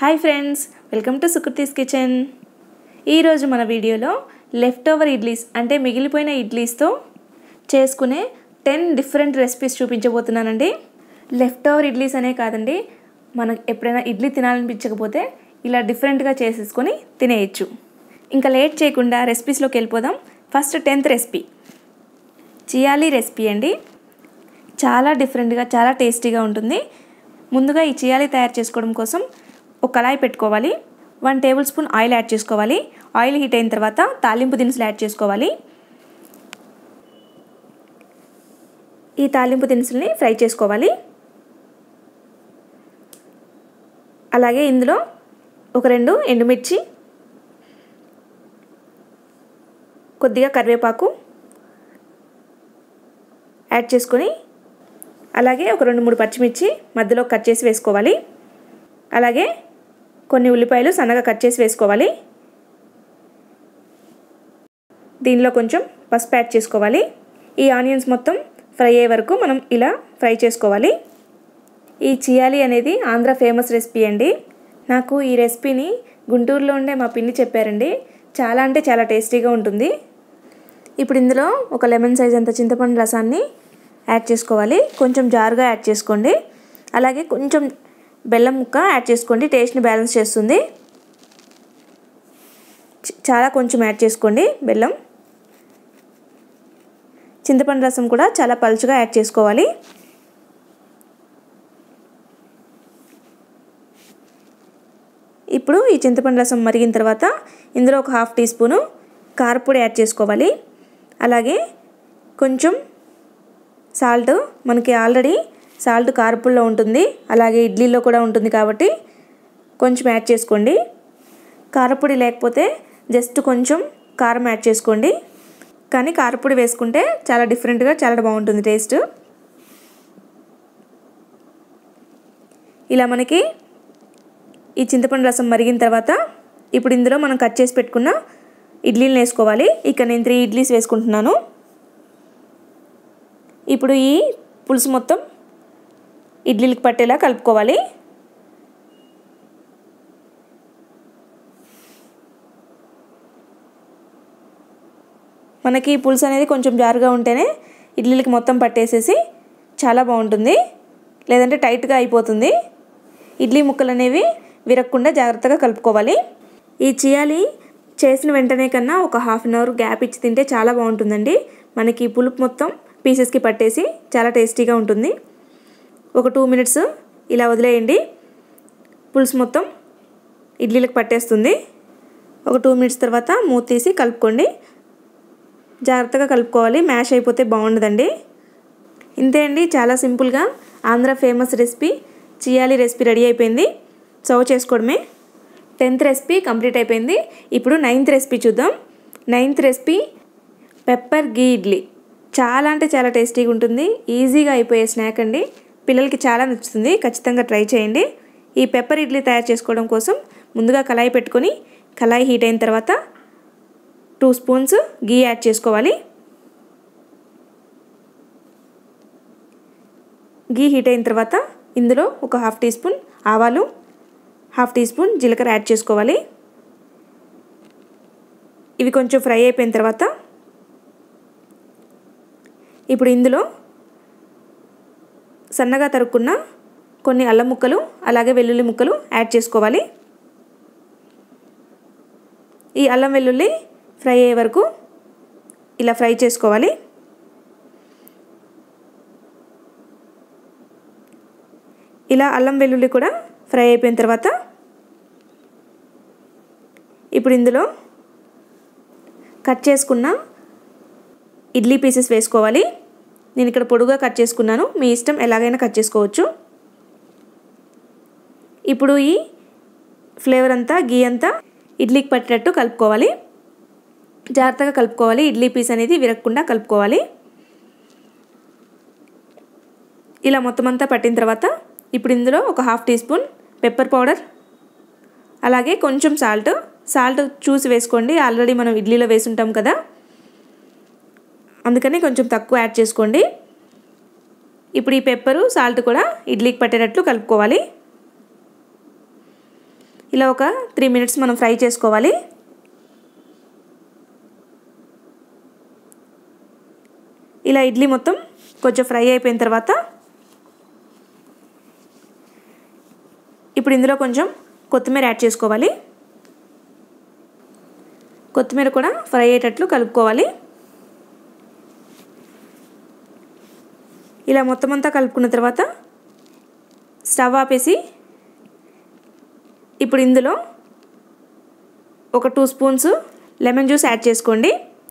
Hi friends, welcome to Sukruthi's kitchen. ఈరోజు మన వీడియోలో లెఫ్ట్ ఓవర్ ఇడ్లీస్ అంటే మిగిలిపోయిన ఇడ్లీస్తో చేసుకునే 10 డిఫరెంట్ రెసిపీస్ చూపించబోతున్నానండి. లెఫ్ట్ ఓవర్ ఇడ్లీస్ అనే కాదండి, మనకు ఎప్పుడైనా ఇడ్లీ తినాలనిపించకపోతే ఇలా డిఫరెంట్గా చేసేసుకొని తినేయచ్చు. ఇంకా లేట్ చేయకుండా రెసిపీస్లోకి వెళ్ళిపోదాం. ఫస్ట్ 10th రెసిపీ చియాలీ రెసిపీ అండి. చాలా డిఫరెంట్గా చాలా టేస్టీగా ఉంటుంది. ముందుగా ఈ చియాలీ తయారు చేసుకోవడం కోసం ఒక కళాయి పెట్టుకోవాలి. 1 టేబుల్ స్పూన్ ఆయిల్ యాడ్ చేసుకోవాలి. ఆయిల్ హీట్ అయిన తర్వాత తాలింపు దినుసులు యాడ్ చేసుకోవాలి. ఈ తాలింపు దినుసుల్ని ఫ్రై చేసుకోవాలి. అలాగే ఇందులో ఒక 2 ఎండుమిర్చి, కొద్దిగా కరివేపాకు యాడ్ చేసుకొని, అలాగే ఒక 2-3 పచ్చిమిర్చి మధ్యలో కట్ చేసి వేసుకోవాలి. అలాగే కొన్ని ఉల్లిపాయలు సన్నగా కట్ చేసి వేసుకోవాలి. దీనిలో కొంచెం పసుపు యాడ్ చేసుకోవాలి. ఈ ఆనియన్స్ మొత్తం ఫ్రై అయ్యే వరకు మనం ఇలా ఫ్రై చేసుకోవాలి. ఈ చియాలీ అనేది ఆంధ్ర ఫేమస్ రెసిపీ అండి. నాకు ఈ రెసిపీని గుంటూరులో ఉండే మా పిన్ని చెప్పారండి. చాలా అంటే చాలా టేస్టీగా ఉంటుంది. ఇప్పుడు ఇందులో ఒక లెమన్ సైజ్ అంత చింతపండు రసాన్ని యాడ్ చేసుకోవాలి. కొంచెం జారుగా యాడ్ చేసుకోండి. అలాగే కొంచెం బెల్లం ముక్క యాడ్ చేసుకోండి, టేస్ట్ని బ్యాలెన్స్ చేస్తుంది. చాలా కొంచెం యాడ్ చేసుకోండి బెల్లం. చింతపండు రసం కూడా చాలా పలుచగా యాడ్ చేసుకోవాలి. ఇప్పుడు ఈ చింతపండు రసం మరిగిన తర్వాత ఇందులో ఒక 1/2 టీ స్పూను కారపొడి యాడ్ చేసుకోవాలి. అలాగే కొంచెం సాల్ట్, మనకి ఆల్రెడీ సాల్ట్ కారపొడిలో ఉంటుంది, అలాగే ఇడ్లీలో కూడా ఉంటుంది కాబట్టి కొంచెం యాడ్ చేసుకోండి. కారపొడి లేకపోతే జస్ట్ కొంచెం కారం యాడ్ చేసుకోండి. కానీ కారపొడి వేసుకుంటే చాలా డిఫరెంట్గా చాలా బాగుంటుంది టేస్ట్. ఇలా మనకి ఈ చింతపండు రసం మరిగిన తర్వాత ఇప్పుడు ఇందులో మనం కట్ చేసి పెట్టుకున్న ఇడ్లీలు వేసుకోవాలి. ఇక్కడ నేను 3 ఇడ్లీస్ వేసుకుంటున్నాను. ఇప్పుడు ఈ పులుసు మొత్తం ఇడ్లీలకు పట్టేలా కలుపుకోవాలి. మనకి పులుసు అనేది కొంచెం జారుగా ఉంటేనే ఇడ్లీలకు మొత్తం పట్టేసేసి చాలా బాగుంటుంది, లేదంటే టైట్గా అయిపోతుంది. ఇడ్లీ ముక్కలు అనేవి విరగకుండా జాగ్రత్తగా కలుపుకోవాలి. ఈ చియాలీ చేసిన వెంటనే కన్నా ఒక 1/2 అవర్ గ్యాప్ ఇచ్చి తింటే చాలా బాగుంటుందండి. మనకి పులుపు మొత్తం పీసెస్కి పట్టేసి చాలా టేస్టీగా ఉంటుంది. ఒక 2 మినిట్స్ ఇలా వదిలేయండి, పులుసు మొత్తం ఇడ్లీలకు పట్టేస్తుంది. ఒక 2 మినిట్స్ తర్వాత మూత తీసి కలుపుకోండి. జాగ్రత్తగా కలుపుకోవాలి, మ్యాష్ అయిపోతే బాగుండదండి. ఇంతే అండి, చాలా సింపుల్గా ఆంధ్ర ఫేమస్ రెసిపీ చియాలీ రెసిపీ రెడీ అయిపోయింది. సర్వ్ చేసుకోవడమే. 10th రెసిపీ కంప్లీట్ అయిపోయింది. ఇప్పుడు 9th రెసిపీ చూద్దాం. 9th రెసిపీ పెప్పర్ గీ ఇడ్లీ. చాలా అంటే చాలా టేస్టీగా ఉంటుంది, ఈజీగా అయిపోయే స్నాక్ అండి. పిల్లలకి చాలా నచ్చుతుంది, ఖచ్చితంగా ట్రై చేయండి. ఈ పెప్పర్ ఇడ్లీ తయారు చేసుకోవడం కోసం ముందుగా కళాయి పెట్టుకొని, కళాయి హీట్ అయిన తర్వాత 2 స్పూన్స్ గీ యాడ్ చేసుకోవాలి. గీ హీట్ అయిన తర్వాత ఇందులో ఒక 1/2 టీ స్పూన్ ఆవాలు, 1/2 టీ స్పూన్ జీలకర్ర యాడ్ చేసుకోవాలి. ఇవి కొంచెం ఫ్రై అయిపోయిన తర్వాత ఇప్పుడు ఇందులో సన్నగా తరుక్కున్న కొన్ని అల్లం ముక్కలు, అలాగే వెల్లుల్లి ముక్కలు యాడ్ చేసుకోవాలి. ఈ అల్లం వెల్లుల్లి ఫ్రై అయ్యే వరకు ఇలా ఫ్రై చేసుకోవాలి. ఇలా అల్లం వెల్లుల్లి కూడా ఫ్రై అయిపోయిన తర్వాత ఇప్పుడు ఇందులో కట్ చేసుకున్న ఇడ్లీ పీసెస్ వేసుకోవాలి. నేను ఇక్కడ పొడుగా కట్ చేసుకున్నాను, మీ ఇష్టం ఎలాగైనా కట్ చేసుకోవచ్చు. ఇప్పుడు ఈ ఫ్లేవర్ అంతా, గీ అంతా ఇడ్లీకి పట్టేటట్టు కలుపుకోవాలి. జాగ్రత్తగా కలుపుకోవాలి, ఇడ్లీ పీస్ అనేది విరగకుండా కలుపుకోవాలి. ఇలా మొత్తం అంతా పట్టిన తర్వాత ఇప్పుడు ఇందులో ఒక 1/2 టీ స్పూన్ పెప్పర్ పౌడర్, అలాగే కొంచెం సాల్ట్ చూసి వేసుకోండి. ఆల్రెడీ మనం ఇడ్లీలో వేసుంటాం కదా, అందుకని కొంచెం తక్కువ యాడ్ చేసుకోండి. ఇప్పుడు ఈ పెప్పరు సాల్ట్ కూడా ఇడ్లీకి పట్టేటట్లు కలుపుకోవాలి. ఇలా ఒక 3 మినిట్స్ మనం ఫ్రై చేసుకోవాలి. ఇలా ఇడ్లీ మొత్తం కొంచెం ఫ్రై అయిపోయిన తర్వాత ఇప్పుడు ఇందులో కొంచెం కొత్తిమీర యాడ్ చేసుకోవాలి. కొత్తిమీర కూడా ఫ్రై అయ్యేటట్లు కలుపుకోవాలి. ఇలా మొత్తం అంతా కలుపుకున్న తర్వాత స్టవ్ ఆపేసి ఇప్పుడు ఇందులో ఒక 2 స్పూన్స్ లెమన్ జ్యూస్ యాడ్ చేసుకోండి.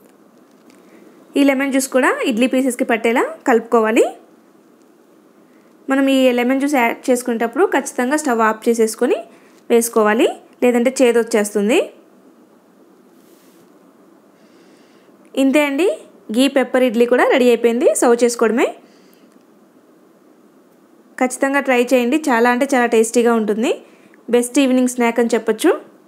ఈ లెమన్ జ్యూస్ కూడా ఇడ్లీ పీసెస్కి పట్టేలా కలుపుకోవాలి. మనం ఈ లెమన్ జ్యూస్ యాడ్ చేసుకునేటప్పుడు ఖచ్చితంగా స్టవ్ ఆఫ్ చేసేసుకొని వేసుకోవాలి, లేదంటే చేదు వచ్చేస్తుంది. ఇంతే అండి, గీ పెప్పర్ ఇడ్లీ కూడా రెడీ అయిపోయింది. సర్వ్ చేసుకోవడమే. ఖచ్చితంగా ట్రై చేయండి, చాలా అంటే చాలా టేస్టీగా ఉంటుంది. బెస్ట్ ఈవినింగ్ స్నాక్ అని చెప్పొచ్చు.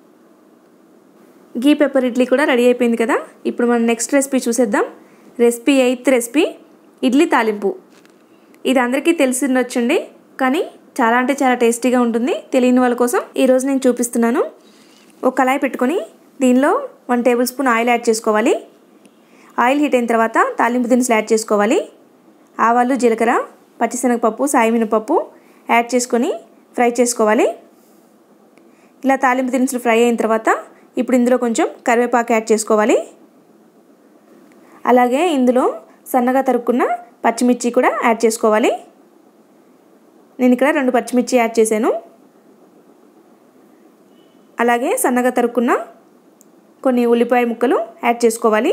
గీ పెప్పర్ ఇడ్లీ కూడా రెడీ అయిపోయింది కదా. ఇప్పుడు మనం నెక్స్ట్ రెసిపీ చూసేద్దాం. రెసిపీ 8th రెసిపీ ఇడ్లీ తాలింపు. ఇది అందరికీ తెలిసిండొచ్చండి, కానీ చాలా అంటే చాలా టేస్టీగా ఉంటుంది. తెలియని వాళ్ళ కోసం ఈరోజు నేను చూపిస్తున్నాను. ఒక కళాయి పెట్టుకొని దీనిలో 1 టేబుల్ స్పూన్ ఆయిల్ యాడ్ చేసుకోవాలి. ఆయిల్ హీట్ అయిన తర్వాత తాలింపు దినుసులు యాడ్ చేసుకోవాలి. ఆవాలు, జీలకర్ర, పచ్చిశనగపప్పు, సాయి మినపప్పు యాడ్ చేసుకొని ఫ్రై చేసుకోవాలి. ఇలా తాలింపు దినుసులు ఫ్రై అయిన తర్వాత ఇప్పుడు ఇందులో కొంచెం కరివేపాకు యాడ్ చేసుకోవాలి. అలాగే ఇందులో సన్నగా తరుక్కున్న పచ్చిమిర్చి కూడా యాడ్ చేసుకోవాలి. నేను ఇక్కడ 2 పచ్చిమిర్చి యాడ్ చేశాను. అలాగే సన్నగా తరుక్కున్న కొన్ని ఉల్లిపాయ ముక్కలు యాడ్ చేసుకోవాలి.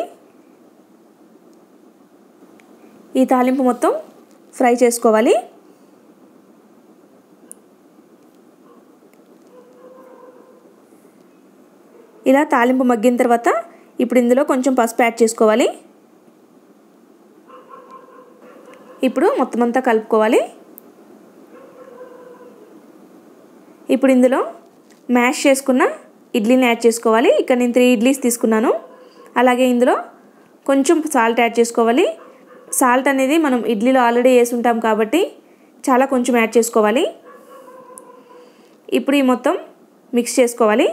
ఈ తాలింపు మొత్తం ఫ్రై చేసుకోవాలి. ఇలా తాలింపు మగ్గిన తర్వాత ఇప్పుడు ఇందులో కొంచెం పసుపు యాడ్ చేసుకోవాలి. ఇప్పుడు మొత్తం అంతా కలుపుకోవాలి. ఇప్పుడు ఇందులో మ్యాష్ చేసుకున్న ఇడ్లీని యాడ్ చేసుకోవాలి. ఇక్కడ నేను 3 ఇడ్లీస్ తీసుకున్నాను. అలాగే ఇందులో కొంచెం సాల్ట్ యాడ్ చేసుకోవాలి. సాల్ట్ అనేది మనం ఇడ్లీలో ఆల్రెడీ వేసి ఉంటాం కాబట్టి చాలా కొంచెం యాడ్ చేసుకోవాలి. ఇప్పుడు ఈ మొత్తం మిక్స్ చేసుకోవాలి.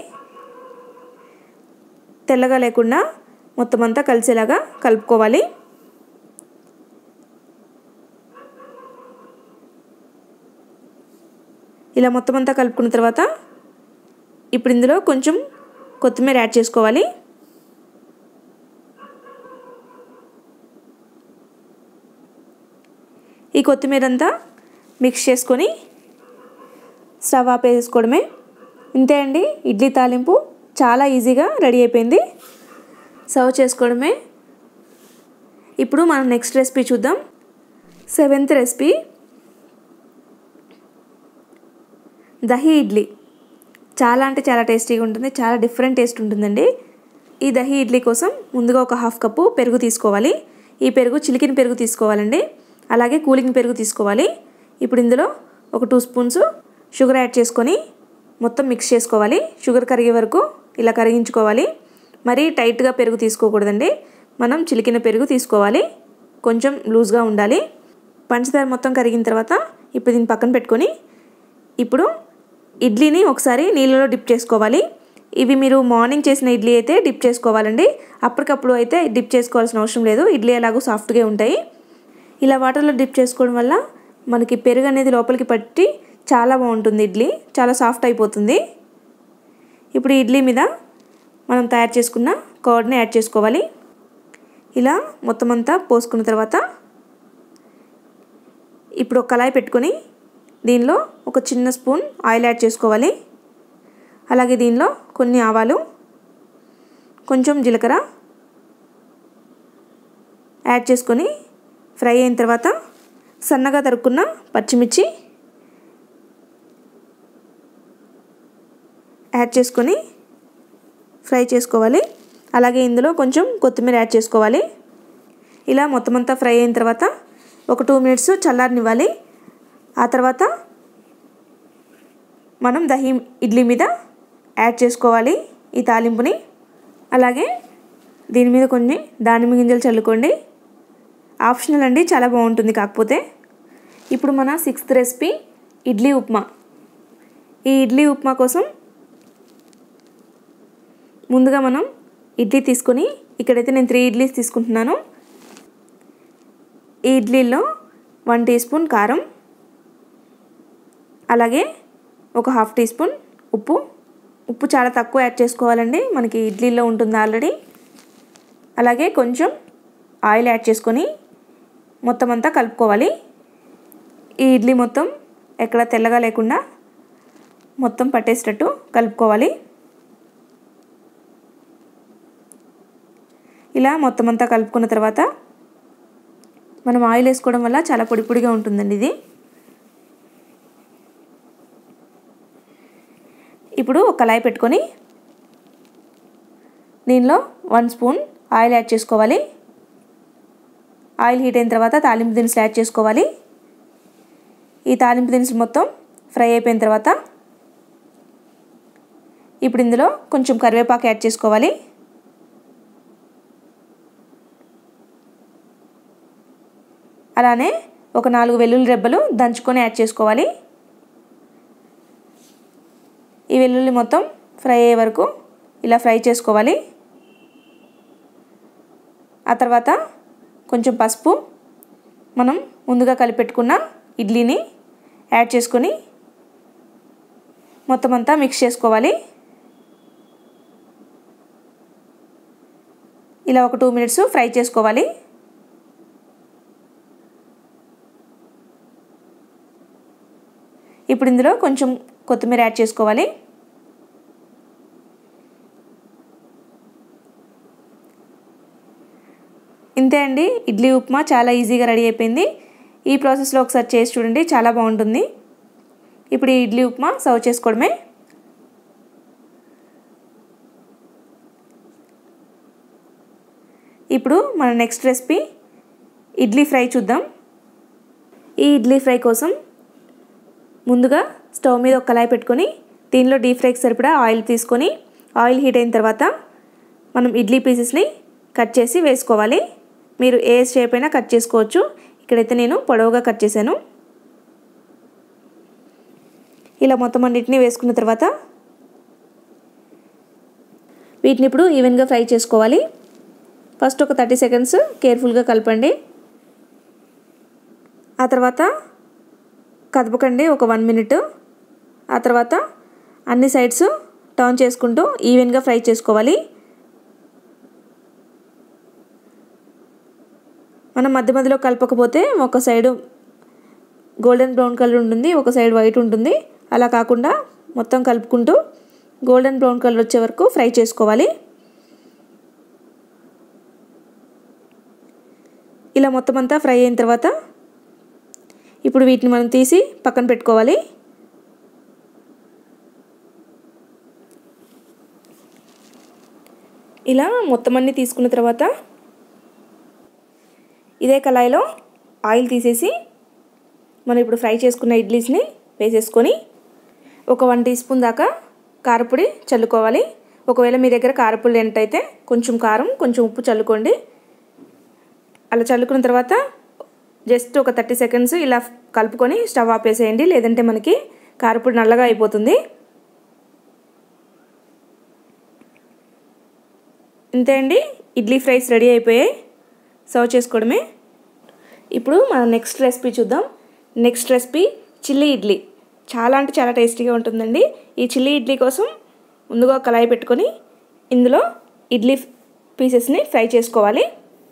తెల్లగా లేకుండా మొత్తం అంతా కలిసేలాగా కలుపుకోవాలి. ఇలా మొత్తం అంతా కలుపుకున్న తర్వాత ఇప్పుడు ఇందులో కొంచెం కొత్తిమీర యాడ్ చేసుకోవాలి. ఈ కొత్తిమీర అంతా మిక్స్ చేసుకొని స్టవ్ ఆపేసుకోవడమే. ఇంతే అండి, ఇడ్లీ తాలింపు చాలా ఈజీగా రెడీ అయిపోయింది. సర్వ్ చేసుకోవడమే. ఇప్పుడు మనం నెక్స్ట్ రెసిపీ చూద్దాం. 7th recipe dahi idli. చాలా అంటే చాలా టేస్టీగా ఉంటుంది, చాలా డిఫరెంట్ టేస్ట్ ఉంటుందండి. ఈ దహీ ఇడ్లీ కోసం ముందుగా ఒక 1/2 కప్పు పెరుగు తీసుకోవాలి. ఈ పెరుగు చిలికిన పెరుగు తీసుకోవాలండి. అలాగే కూలింగ్ పెరుగు తీసుకోవాలి. ఇప్పుడు ఇందులో ఒక 2 స్పూన్స్ షుగర్ యాడ్ చేసుకొని మొత్తం మిక్స్ చేసుకోవాలి. షుగర్ కరిగే వరకు ఇలా కరిగించుకోవాలి. మరీ టైట్గా పెరుగు తీసుకోకూడదండి, మనం చిలికిన పెరుగు తీసుకోవాలి. కొంచెం లూజ్గా ఉండాలి. పంచదార మొత్తం కరిగిన తర్వాత ఇప్పుడు దీన్ని పక్కన పెట్టుకొని ఇప్పుడు ఇడ్లీని ఒకసారి నీళ్ళలో డిప్ చేసుకోవాలి. ఇవి మీరు మార్నింగ్ చేసిన ఇడ్లీ అయితే డిప్ చేసుకోవాలండి. అప్పటికప్పుడు అయితే డిప్ చేసుకోవాల్సిన అవసరం లేదు, ఇడ్లీ ఎలాగో సాఫ్ట్గా ఉంటాయి. ఇలా వాటర్లో డిప్ చేసుకోవడం వల్ల మనకి పెరుగు అనేది లోపలికి పట్టి చాలా బాగుంటుంది. ఇడ్లీ చాలా సాఫ్ట్ అయిపోతుంది. ఇప్పుడు ఇడ్లీ మీద మనం తయారు చేసుకున్న కర్డ్ని యాడ్ చేసుకోవాలి. ఇలా మొత్తం అంతా పోసుకున్న తర్వాత ఇప్పుడు ఒక కళాయి పెట్టుకొని దీనిలో ఒక చిన్న స్పూన్ ఆయిల్ యాడ్ చేసుకోవాలి. అలాగే దీనిలో కొన్ని ఆవాలు, కొంచెం జీలకర్ర యాడ్ చేసుకొని ఫ్రై అయిన తర్వాత సన్నగా తరుక్కున్న పచ్చిమిర్చి యాడ్ చేసుకొని ఫ్రై చేసుకోవాలి. అలాగే ఇందులో కొంచెం కొత్తిమీర యాడ్ చేసుకోవాలి. ఇలా మొత్తం అంతా ఫ్రై అయిన తర్వాత ఒక 2 మినిట్స్ చల్లారనివ్వాలి. ఆ తర్వాత మనం దహీ ఇడ్లీ మీద యాడ్ చేసుకోవాలి ఈ తాలింపుని. అలాగే దీని మీద కొన్ని దానిమ్మ గింజలు చల్లుకోండి, ఆప్షనల్ అండి, చాలా బాగుంటుంది కాకపోతే. ఇప్పుడు మన 6th రెసిపీ ఇడ్లీ ఉప్మా. ఈ ఇడ్లీ ఉప్మా కోసం ముందుగా మనం ఇడ్లీ తీసుకొని ఇక్కడైతే నేను 3 ఇడ్లీస్ తీసుకుంటున్నాను. ఈ ఇడ్లీలో 1 టీ స్పూన్ కారం, అలాగే ఒక 1/2 టీ స్పూన్ ఉప్పు చాలా తక్కువ యాడ్ చేసుకోవాలండి, మనకి ఇడ్లీలో ఉంటుంది ఆల్రెడీ. అలాగే కొంచెం ఆయిల్ యాడ్ చేసుకొని మొత్తం అంతా కలుపుకోవాలి. ఈ ఇడ్లీ మొత్తం ఎక్కడ తెల్లగా లేకుండా మొత్తం పట్టేసేటట్టు కలుపుకోవాలి. ఇలా మొత్తం అంతా కలుపుకున్న తర్వాత మనం ఆయిల్ వేసుకోవడం వల్ల చాలా పొడి పొడిగా ఉంటుందండి ఇది. ఇప్పుడు ఒక కళాయి పెట్టుకొని దీనిలో 1 స్పూన్ ఆయిల్ యాడ్ చేసుకోవాలి. ఆయిల్ హీట్ అయిన తర్వాత తాలింపు దినుసులు యాడ్ చేసుకోవాలి. ఈ తాలింపు దినుసులు మొత్తం ఫ్రై అయిపోయిన తర్వాత ఇప్పుడు ఇందులో కొంచెం కరివేపాకు యాడ్ చేసుకోవాలి. అలానే ఒక 4 వెల్లుల్లి రెబ్బలు దంచుకొని యాడ్ చేసుకోవాలి. ఈ వెల్లుల్లి మొత్తం ఫ్రై అయ్యే వరకు ఇలా ఫ్రై చేసుకోవాలి. ఆ తర్వాత కొంచెం పసుపు, మనం ముందుగా కలిపెట్టుకున్న ఇడ్లీని యాడ్ చేసుకొని మొత్తం అంతా మిక్స్ చేసుకోవాలి. ఇలా ఒక 2 మినిట్స్ ఫ్రై చేసుకోవాలి. ఇప్పుడు ఇందులో కొంచెం కొత్తిమీర యాడ్ చేసుకోవాలి. ఇంతే అండి, ఇడ్లీ ఉప్మా చాలా ఈజీగా రెడీ అయిపోయింది. ఈ ప్రాసెస్లో ఒకసారి చేసి చూడండి, చాలా బాగుంటుంది. ఇప్పుడు ఈ ఇడ్లీ ఉప్మా సర్వ్ చేసుకోవడమే. ఇప్పుడు మన నెక్స్ట్ రెసిపీ ఇడ్లీ ఫ్రై చూద్దాం. ఈ ఇడ్లీ ఫ్రై కోసం ముందుగా స్టవ్ మీద ఒక కళాయి పెట్టుకొని దీనిలో డీప్ ఫ్రైకి సరిపడా ఆయిల్ తీసుకొని ఆయిల్ హీట్ అయిన తర్వాత మనం ఇడ్లీ పీసెస్ని కట్ చేసి వేసుకోవాలి. మీరు ఏ షేప్ అయినా కట్ చేసుకోవచ్చు. ఇక్కడైతే నేను పొడవుగా కట్ చేశాను. ఇలా మొత్తం అన్నిటిని వేసుకున్న తర్వాత వీటిని ఇప్పుడు ఈవెన్గా ఫ్రై చేసుకోవాలి. ఫస్ట్ ఒక 30 సెకండ్స్ కేర్ఫుల్గా కలపండి. ఆ తర్వాత కదపకండి ఒక 1 మినిట్. ఆ తర్వాత అన్ని సైడ్స్ టర్న్ చేసుకుంటూ ఈవెన్గా ఫ్రై చేసుకోవాలి. మనం మధ్య మధ్యలో కలపకపోతే ఒక సైడు గోల్డెన్ బ్రౌన్ కలర్ ఉంటుంది, ఒక సైడ్ వైట్ ఉంటుంది. అలా కాకుండా మొత్తం కలుపుకుంటూ గోల్డెన్ బ్రౌన్ కలర్ వచ్చే వరకు ఫ్రై చేసుకోవాలి. ఇలా మొత్తం అంతా ఫ్రై అయిన తర్వాత ఇప్పుడు వీటిని మనం తీసి పక్కన పెట్టుకోవాలి. ఇలా మొత్తం అన్నీ తీసుకున్న తర్వాత ఇదే కళాయిలో ఆయిల్ తీసేసి మనం ఇప్పుడు ఫ్రై చేసుకున్న ఇడ్లీస్ని వేసేసుకొని ఒక 1 టీ స్పూన్ దాకా కారపొడి చల్లుకోవాలి. ఒకవేళ మీ దగ్గర కారపొడి లేనట్టయితే కొంచెం కారం కొంచెం ఉప్పు చల్లుకోండి. అలా చల్లుకున్న తర్వాత జస్ట్ ఒక 30 సెకండ్స్ ఇలా కలుపుకొని స్టవ్ ఆపేసేయండి, లేదంటే మనకి కారపొడి నల్లగా అయిపోతుంది. ఇంతే అండి, ఇడ్లీ ఫ్రైస్ రెడీ అయిపోయాయి. సర్వ్ చేసుకోవడమే. ఇప్పుడు మన నెక్స్ట్ రెసిపీ చూద్దాం. Next recipe chilli idli. చాలా అంటే చాలా టేస్టీగా ఉంటుందండి. ఈ చిల్లీ ఇడ్లీ కోసం ముందుగా కళాయి పెట్టుకొని ఇందులో ఇడ్లీ పీసెస్ని ఫ్రై చేసుకోవాలి.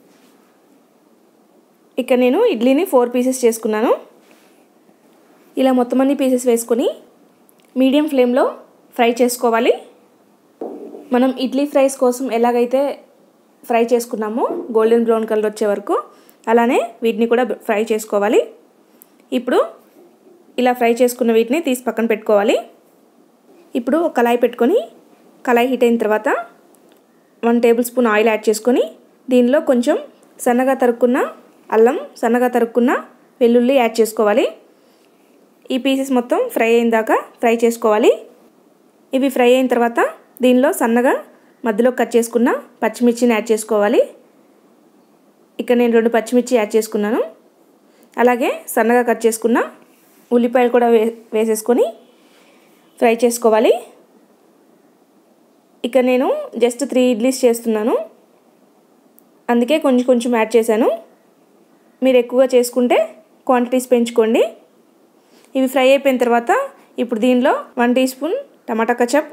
ఇక్కడ నేను ఇడ్లీని 4 పీసెస్ చేసుకున్నాను. ఇలా మొత్తం అన్ని పీసెస్ వేసుకొని మీడియం ఫ్లేమ్లో ఫ్రై చేసుకోవాలి. మనం ఇడ్లీ ఫ్రైస్ కోసం ఎలాగైతే ఫ్రై చేసుకున్నామో గోల్డెన్ బ్రౌన్ కలర్ వచ్చే వరకు, అలానే వీటిని కూడా ఫ్రై చేసుకోవాలి. ఇప్పుడు ఇలా ఫ్రై చేసుకున్న వీటిని తీసి పక్కన పెట్టుకోవాలి. ఇప్పుడు ఒక కళాయి పెట్టుకొని కళాయి హీట్ అయిన తర్వాత 1 టేబుల్ స్పూన్ ఆయిల్ యాడ్ చేసుకొని దీనిలో కొంచెం సన్నగా తరుక్కున్న అల్లం, సన్నగా తరుక్కున్న వెల్లుల్లి యాడ్ చేసుకోవాలి. ఈ పీసెస్ మొత్తం ఫ్రై అయిన దాకా ఫ్రై చేసుకోవాలి. ఇవి ఫ్రై అయిన తర్వాత దీనిలో సన్నగా మధ్యలో కట్ చేసుకున్న పచ్చిమిర్చిని యాడ్ చేసుకోవాలి. ఇక్కడ నేను 2 పచ్చిమిర్చి యాడ్ చేసుకున్నాను. అలాగే సన్నగా కట్ చేసుకున్న ఉల్లిపాయలు కూడా వేసేసుకొని ఫ్రై చేసుకోవాలి. ఇక నేను జస్ట్ 3 ఇడ్లీస్ చేస్తున్నాను, అందుకే కొంచెం కొంచెం యాడ్ చేశాను. మీరు ఎక్కువగా చేసుకుంటే క్వాంటిటీస్ పెంచుకోండి. ఇవి ఫ్రై అయిపోయిన తర్వాత ఇప్పుడు దీనిలో 1 టీ స్పూన్ టమాటా కచప్,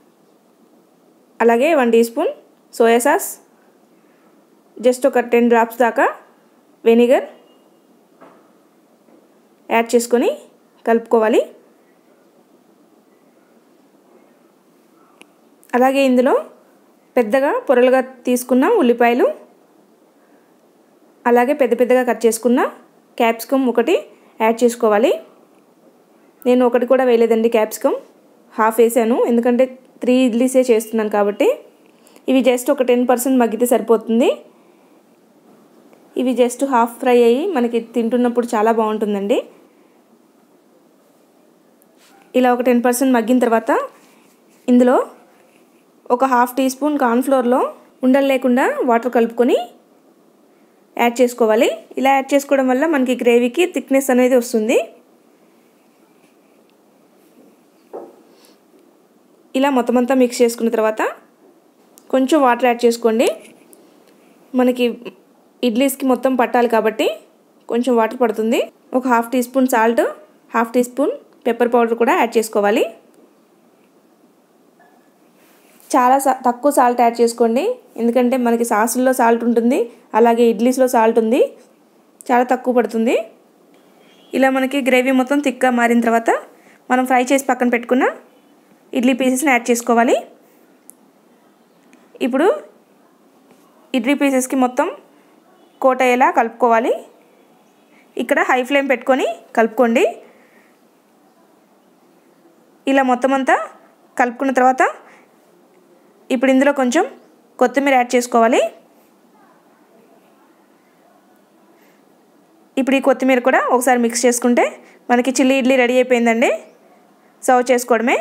అలాగే 1 teaspoon soya sauce, just ఒక 10 డ్రాప్స్ దాకా వెనిగర్ యాడ్ చేసుకొని కలుపుకోవాలి. అలాగే ఇందులో పెద్దగా పొరలుగా తీసుకున్న ఉల్లిపాయలు, అలాగే పెద్ద పెద్దగా కట్ చేసుకున్న క్యాప్సికమ్ ఒకటి యాడ్ చేసుకోవాలి. నేను ఒకటి కూడా వేయలేదండి, క్యాప్సికమ్ హాఫ్ వేసాను, ఎందుకంటే 3 ఇడ్లీసే చేస్తున్నాను కాబట్టి. ఇవి జస్ట్ ఒక 10% మగ్గితే సరిపోతుంది. ఇవి జస్ట్ హాఫ్ ఫ్రై అయ్యి మనకి తింటున్నప్పుడు చాలా బాగుంటుందండి. ఇలా ఒక 10% మగ్గిన తర్వాత ఇందులో ఒక హాఫ్ టీ స్పూన్ కార్న్ఫ్లోర్లో ఉండలు లేకుండా వాటర్ కలుపుకొని యాడ్ చేసుకోవాలి. ఇలా యాడ్ చేసుకోవడం వల్ల మనకి గ్రేవీకి థిక్నెస్ అనేది వస్తుంది. ఇలా మొత్తం అంతా మిక్స్ చేసుకున్న తర్వాత కొంచెం వాటర్ యాడ్ చేసుకోండి. మనకి ఇడ్లీస్కి మొత్తం పట్టాలి కాబట్టి కొంచెం వాటర్ పడుతుంది. ఒక half tea spoon salt, half tea spoon pepper powder కూడా యాడ్ చేసుకోవాలి. చాలా తక్కువ సాల్ట్ యాడ్ చేసుకోండి, ఎందుకంటే మనకి సాసుల్లో సాల్ట్ ఉంటుంది, అలాగే ఇడ్లీస్లో సాల్ట్ ఉంది, చాలా తక్కువ పడుతుంది. ఇలా మనకి గ్రేవీ మొత్తం థిక్గా మారిన తర్వాత మనం ఫ్రై చేసి పక్కన పెట్టుకున్న ఇడ్లీ పీసెస్ని యాడ్ చేసుకోవాలి. ఇప్పుడు ఇడ్లీ పీసెస్కి మొత్తం కోట్ అయ్యేలా కలుపుకోవాలి. ఇక్కడ హై ఫ్లేమ్ పెట్టుకొని కలుపుకోండి. ఇలా మొత్తం అంతా కలుపుకున్న తర్వాత ఇప్పుడు ఇందులో కొంచెం కొత్తిమీర యాడ్ చేసుకోవాలి. ఇప్పుడు ఈ కొత్తిమీర కూడా ఒకసారి మిక్స్ చేసుకుంటే మనకి చిల్లీ ఇడ్లీ రెడీ అయిపోయిందండి. సర్వ్ చేసుకోవడమే.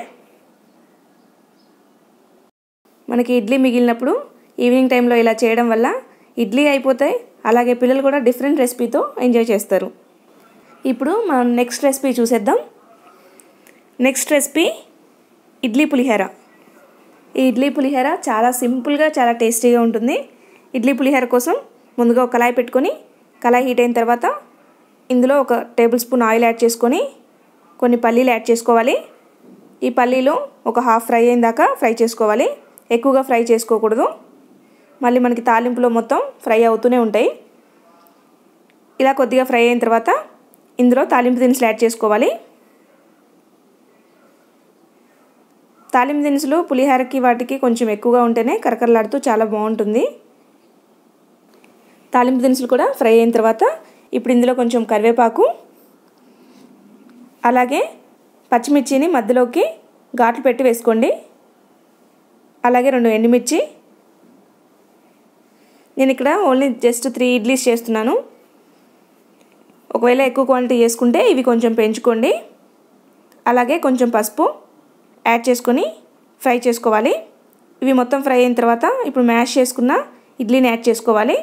మనకి ఇడ్లీ మిగిలినప్పుడు ఈవినింగ్ టైంలో ఇలా చేయడం వల్ల ఇడ్లీ అయిపోతాయి, అలాగే పిల్లలు కూడా డిఫరెంట్ రెసిపీతో ఎంజాయ్ చేస్తారు. ఇప్పుడు మనం నెక్స్ట్ రెసిపీ చూసేద్దాం. నెక్స్ట్ రెసిపీ ఇడ్లీ పులిహోర. ఈ ఇడ్లీ పులిహోర చాలా సింపుల్గా చాలా టేస్టీగా ఉంటుంది. ఇడ్లీ పులిహోర కోసం ముందుగా ఒక కళాయి పెట్టుకొని, కళాయి హీట్ అయిన తర్వాత ఇందులో ఒక టేబుల్ స్పూన్ ఆయిల్ యాడ్ చేసుకొని కొన్ని పల్లీలు యాడ్ చేసుకోవాలి. ఈ పల్లీలు ఒక హాఫ్ ఫ్రై అయిన దాకా ఫ్రై చేసుకోవాలి, ఎక్కువగా ఫ్రై చేసుకోకూడదు, మళ్ళీ మనకి తాలింపులో మొత్తం ఫ్రై అవుతూనే ఉంటాయి. ఇలా కొద్దిగా ఫ్రై అయిన తర్వాత ఇందులో తాలింపు దినుసులు యాడ్ చేసుకోవాలి. తాలింపు దినుసులు పులిహోరకి వాటికి కొంచెం ఎక్కువగా ఉంటేనే కరకరలాడుతూ చాలా బాగుంటుంది. తాలింపు దినుసులు కూడా ఫ్రై అయిన తర్వాత ఇప్పుడు ఇందులో కొంచెం కరివేపాకు, అలాగే పచ్చిమిర్చిని మధ్యలోకి ఘాట్లు పెట్టి వేసుకోండి, అలాగే 2 ఎండుమిర్చి. నేను ఇక్కడ ఓన్లీ జస్ట్ 3 ఇడ్లీస్ చేస్తున్నాను, ఒకవేళ ఎక్కువ క్వాంటిటీ చేసుకుంటే ఇవి కొంచెం పెంచుకోండి. అలాగే కొంచెం పసుపు యాడ్ చేసుకొని ఫ్రై చేసుకోవాలి. ఇవి మొత్తం ఫ్రై అయిన తర్వాత ఇప్పుడు మ్యాష్ చేసుకున్న ఇడ్లీని యాడ్ చేసుకోవాలి.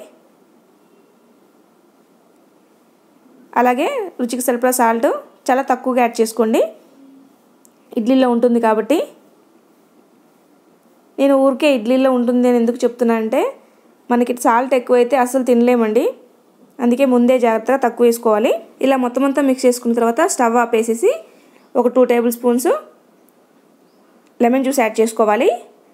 అలాగే రుచికి సరిపడా సాల్ట్ చాలా తక్కువగా యాడ్ చేసుకోండి, ఇడ్లీలో ఉంటుంది కాబట్టి. నేను ఊరికే ఇడ్లీలో ఉంటుంది అని ఎందుకు చెప్తున్నానంటే మనకి సాల్ట్ ఎక్కువైతే అస్సలు తినలేమండి, అందుకే ముందే జాగ్రత్తగా తక్కువ వేసుకోవాలి. ఇలా మొత్తం అంతా మిక్స్ చేసుకున్న తర్వాత స్టవ్ ఆపేసేసి ఒక 2 table spoons lemon juice add చేసుకోవాలి.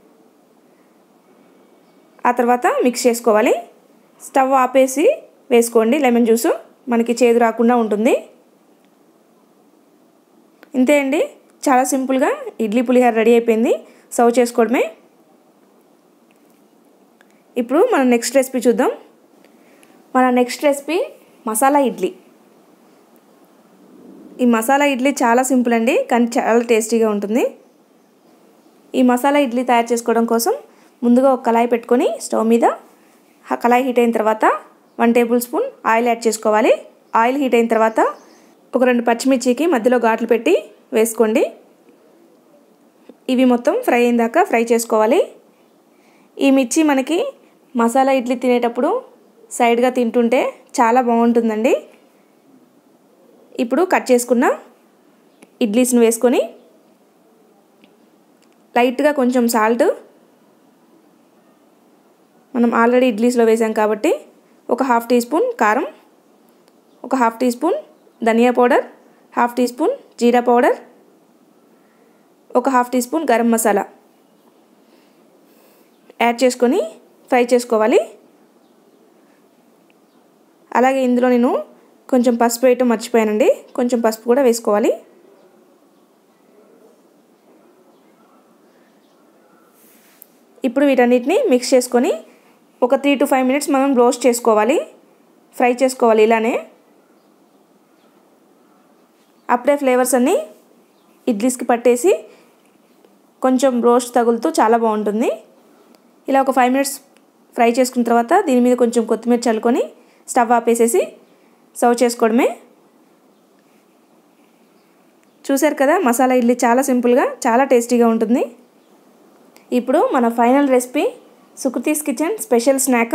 ఆ తర్వాత మిక్స్ చేసుకోవాలి. స్టవ్ ఆపేసి వేసుకోండి లెమన్ జ్యూసు, మనకి చేదు రాకుండా ఉంటుంది. ఇంతే అండి, చాలా సింపుల్గా ఇడ్లీ పులిహోర రెడీ అయిపోయింది. సర్వ్ చేసుకోవడమే. ఇప్పుడు మన నెక్స్ట్ రెసిపీ చూద్దాం. మన నెక్స్ట్ రెసిపీ మసాలా ఇడ్లీ. ఈ మసాలా ఇడ్లీ చాలా సింపుల్ అండి, కానీ చాలా టేస్టీగా ఉంటుంది. ఈ మసాలా ఇడ్లీ తయారు చేసుకోవడం కోసం ముందుగా ఒక కళాయి పెట్టుకొని స్టవ్ మీద, ఆ కళాయి హీట్ అయిన తర్వాత 1 టేబుల్ స్పూన్ ఆయిల్ యాడ్ చేసుకోవాలి. ఆయిల్ హీట్ అయిన తర్వాత ఒక 2 పచ్చిమిర్చికి మధ్యలో ఘాట్లు పెట్టి వేసుకోండి. ఇవి మొత్తం ఫ్రై అయిన దాకా ఫ్రై చేసుకోవాలి. ఈ మిర్చి మనకి మసాలా ఇడ్లీ తినేటప్పుడు సైడ్గా తింటుంటే చాలా బాగుంటుందండి. ఇప్పుడు కట్ చేసుకున్న ఇడ్లీస్ని వేసుకొని లైట్గా కొంచెం సాల్ట్, మనం ఆల్రెడీ ఇడ్లీస్లో వేసాం కాబట్టి ఒక హాఫ్ టీ స్పూన్ కారం, ఒక హాఫ్ టీ స్పూన్ ధనియా పౌడర్, హాఫ్ టీ స్పూన్ జీరా పౌడర్, ఒక half tea spoon garam masala add చేసుకొని ఫ్రై చేసుకోవాలి. అలాగే ఇందులో నేను కొంచెం పసుపు వేయటం మర్చిపోయానండి, కొంచెం పసుపు కూడా వేసుకోవాలి. ఇప్పుడు వీటన్నిటిని మిక్స్ చేసుకొని ఒక 3 to 5 minutes మనం రోస్ట్ చేసుకోవాలి, ఫ్రై చేసుకోవాలి ఇలానే. అప్పుడే ఫ్లేవర్స్ అన్నీ ఇడ్లీస్కి పట్టేసి కొంచెం రోస్ట్ తగులుతూ చాలా బాగుంటుంది. ఇలా ఒక 5 minutes ఫ్రై చేసుకున్న తర్వాత దీని మీద కొంచెం కొత్తిమీర చల్లుకొని స్టవ్ ఆపేసేసి సర్వ్ చేసుకోవడమే. చూశారు కదా, మసాలా ఇడ్లీ చాలా సింపుల్గా చాలా టేస్టీగా ఉంటుంది. ఇప్పుడు మన final recipe Sukruthi's kitchen special snack.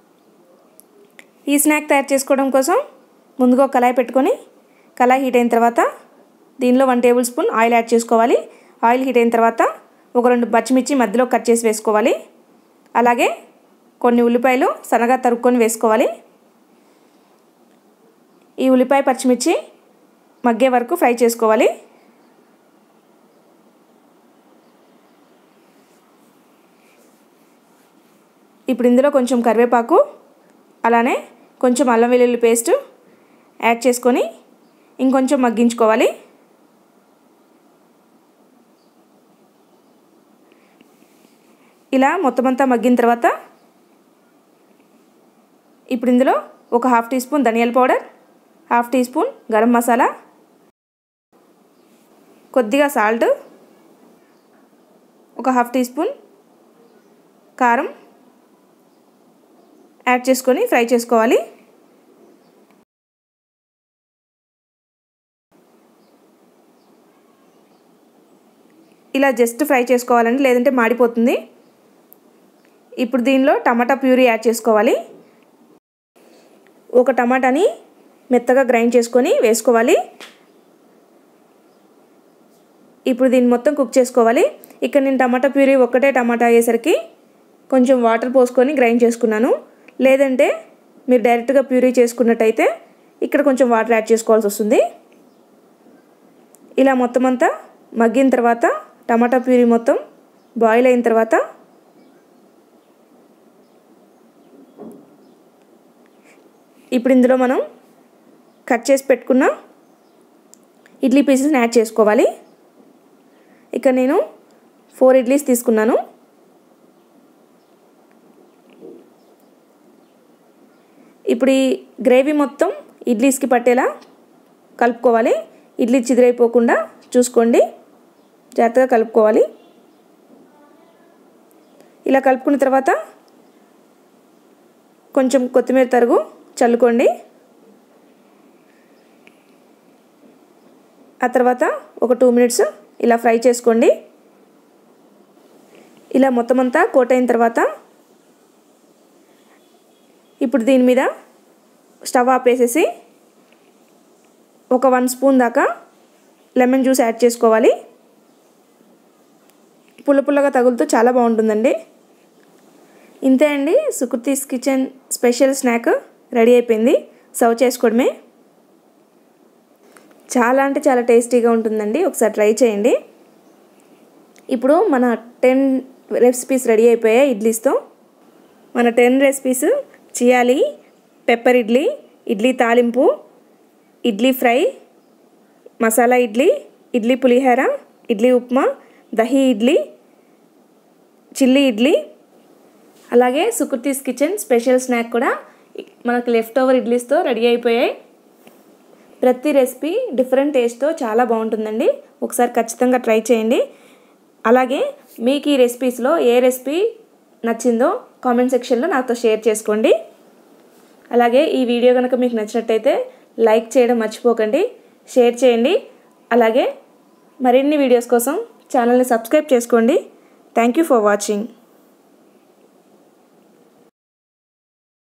ఈ స్నాక్ తయారు చేసుకోవడం కోసం ముందుగా ఒక కళాయి పెట్టుకొని కళాయి హీట్ అయిన తర్వాత దీనిలో 1 tablespoon ఆయిల్ యాడ్ చేసుకోవాలి. ఆయిల్ హీట్ అయిన తర్వాత ఒక 2 పచ్చిమిర్చి మధ్యలో కట్ చేసి వేసుకోవాలి. అలాగే కొన్ని ఉల్లిపాయలు సన్నగా తరుక్కొని వేసుకోవాలి. ఈ ఉల్లిపాయ పచ్చిమిర్చి మగ్గే వరకు ఫ్రై చేసుకోవాలి. ఇప్పుడు ఇందులో కొంచెం కరివేపాకు అలానే కొంచెం అల్లం వెల్లుల్లి పేస్ట్ యాడ్ చేసుకొని ఇంకొంచెం మగ్గించుకోవాలి. ఇలా మొత్తం అంతా మగ్గిన తర్వాత ఇప్పుడు ఇందులో ఒక హాఫ్ టీ స్పూన్ ధనియాల powder, half tea spoon garam masala, కొద్దిగా సాల్ట్, ఒక హాఫ్ టీ స్పూన్ కారం యాడ్ చేసుకొని ఫ్రై చేసుకోవాలి. ఇలా జస్ట్ ఫ్రై చేసుకోవాలండి, లేదంటే మాడిపోతుంది. ఇప్పుడు దీనిలో టమాటా ప్యూరీ యాడ్ చేసుకోవాలి. ఒక టమాటాని మెత్తగా గ్రైండ్ చేసుకొని వేసుకోవాలి. ఇప్పుడు దీన్ని మొత్తం కుక్ చేసుకోవాలి. ఇక్కడ నేను టమాటా ప్యూరీ ఒక్కటే టమాటా అయ్యేసరికి కొంచెం వాటర్ పోసుకొని గ్రైండ్ చేసుకున్నాను. లేదంటే మీరు డైరెక్ట్గా ప్యూరీ చేసుకున్నట్టయితే ఇక్కడ కొంచెం వాటర్ యాడ్ చేసుకోవాల్సి వస్తుంది. ఇలా మొత్తం అంతా మగ్గిన తర్వాత టమాటా ప్యూరీ మొత్తం బాయిల్ అయిన తర్వాత ఇప్పుడు ఇందులో మనం కట్ చేసి పెట్టుకున్న ఇడ్లీ పీసెస్ని యాడ్ చేసుకోవాలి. ఇక్కడ నేను 4 ఇడ్లీస్ తీసుకున్నాను. ఇప్పుడు ఈ గ్రేవీ మొత్తం ఇడ్లీస్కి పట్టేలా కలుపుకోవాలి. ఇడ్లీ చిదిరైపోకుండా చూసుకోండి, జాగ్రత్తగా కలుపుకోవాలి. ఇలా కలుపుకున్న తర్వాత కొంచెం కొత్తిమీర తరుగు చల్లుకోండి. ఆ తర్వాత ఒక 2 minutes ఇలా ఫ్రై చేసుకోండి. ఇలా మొత్తం అంతా కోట్ అయిన తర్వాత ఇప్పుడు దీని మీద స్టవ్ ఆపేసేసి ఒక 1 స్పూన్ దాకా లెమన్ జ్యూస్ యాడ్ చేసుకోవాలి. పుల్ల పుల్లగా తగులుతూ చాలా బాగుంటుందండి. ఇంతే అండి, Sukruthi's kitchen special snack ready అయిపోయింది. సర్వ్ చేసుకోవడమే. చాలా అంటే చాలా టేస్టీగా ఉంటుందండి, ఒకసారి ట్రై చేయండి. ఇప్పుడు మన 10 రెసిపీస్ రెడీ అయిపోయాయి ఇడ్లీస్తో. మన 10 రెసిపీస్ చియాలి, పెప్పర్ ఇడ్లీ, ఇడ్లీ తాలింపు, ఇడ్లీ ఫ్రై, మసాలా ఇడ్లీ, ఇడ్లీ పులిహోర, ఇడ్లీ ఉప్మా, దహీ ఇడ్లీ, చిల్లీ ఇడ్లీ, అలాగే సుకృతీస్ కిచెన్ స్పెషల్ స్నాక్ కూడా మనకు లెఫ్ట్ ఓవర్ ఇడ్లీస్తో రెడీ అయిపోయాయి. ప్రతి రెసిపీ డిఫరెంట్ టేస్ట్తో చాలా బాగుంటుందండి, ఒకసారి ఖచ్చితంగా ట్రై చేయండి. అలాగే మీకు ఈ రెసిపీస్లో ఏ రెసిపీ నచ్చిందో కామెంట్ సెక్షన్లో నాతో షేర్ చేసుకోండి. అలాగే ఈ వీడియో కనుక మీకు నచ్చినట్టయితే లైక్ చేయడం మర్చిపోకండి, షేర్ చేయండి. అలాగే మరిన్ని వీడియోస్ కోసం ఛానల్ని సబ్స్క్రైబ్ చేసుకోండి. Thank you for watching.